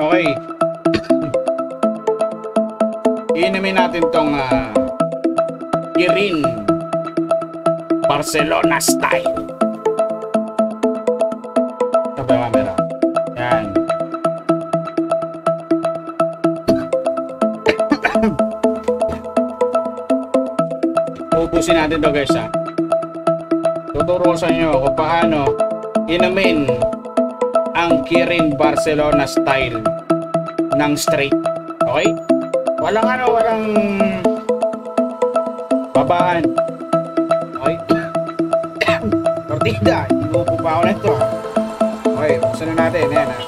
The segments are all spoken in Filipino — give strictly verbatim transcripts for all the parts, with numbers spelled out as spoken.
Okay. Iinumin natin tong uh, Kirin Barcelona style. Ito ba yung camera? Yan. Ubusin natin to guys ha. Tuturo ko sa inyo kung paano inumin ang Kirin Barcelona style ng straight. Okay? Walang ano, walang babaan. Okay? Partida. Inuupo pa ako na ito ha. Okay, buksan na natin. Ayan ha.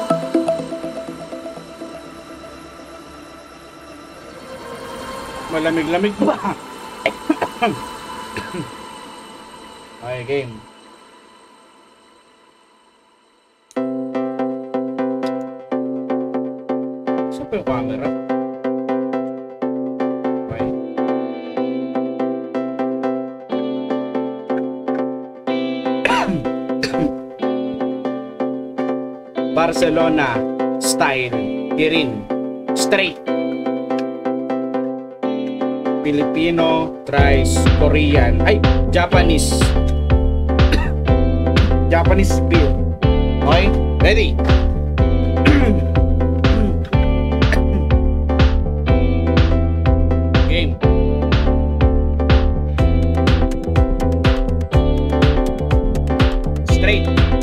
Malamig-lamig ba? Okay, game. Saan pa yung camera? Okay. Barcelona style Kirin straight. Filipino tries Korean. Ay, Japanese. Japanese beer. Okay? Ready? Game. Straight.